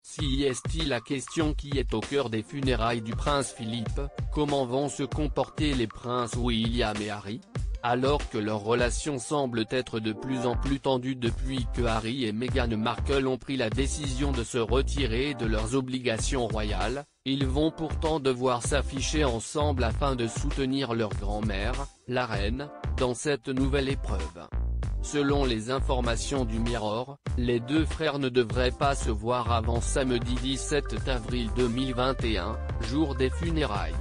Si est la question qui est au cœur des funérailles du prince Philippe, comment vont se comporter les princes William et Harry ? Alors que leur relation semble être de plus en plus tendue depuis que Harry et Meghan Markle ont pris la décision de se retirer de leurs obligations royales, ils vont pourtant devoir s'afficher ensemble afin de soutenir leur grand-mère, la reine, dans cette nouvelle épreuve. Selon les informations du Mirror, les deux frères ne devraient pas se voir avant samedi 17 avril 2021, jour des funérailles.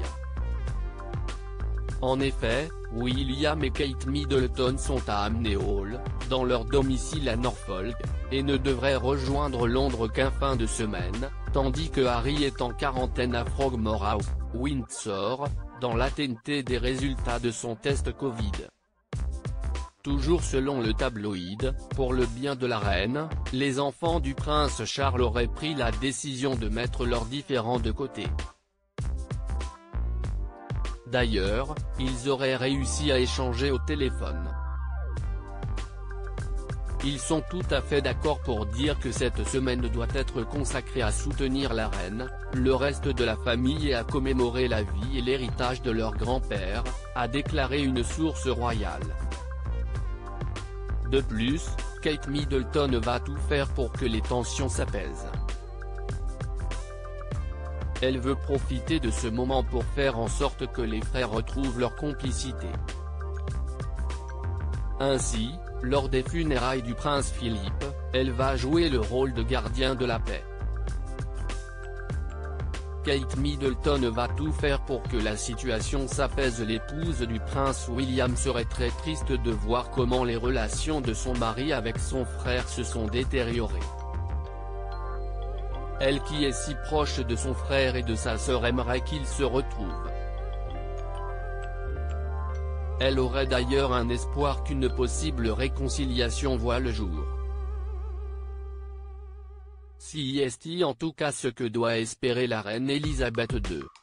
En effet, William et Kate Middleton sont à Hamney Hall, dans leur domicile à Norfolk, et ne devraient rejoindre Londres qu'en fin de semaine, tandis que Harry est en quarantaine à Frogmore House, Windsor, dans l'attente des résultats de son test Covid. Toujours selon le tabloïd, pour le bien de la reine, les enfants du prince Charles auraient pris la décision de mettre leurs différends de côté. D'ailleurs, ils auraient réussi à échanger au téléphone. Ils sont tout à fait d'accord pour dire que cette semaine doit être consacrée à soutenir la reine, le reste de la famille et à commémorer la vie et l'héritage de leur grand-père, a déclaré une source royale. De plus, Kate Middleton va tout faire pour que les tensions s'apaisent. Elle veut profiter de ce moment pour faire en sorte que les frères retrouvent leur complicité. Ainsi, lors des funérailles du prince Philippe, elle va jouer le rôle de gardien de la paix. Kate Middleton va tout faire pour que la situation s'apaise. L'épouse du prince William serait très triste de voir comment les relations de son mari avec son frère se sont détériorées. Elle qui est si proche de son frère et de sa sœur aimerait qu'ils se retrouvent. Elle aurait d'ailleurs un espoir qu'une possible réconciliation voie le jour. Si est en tout cas ce que doit espérer la reine Elisabeth II.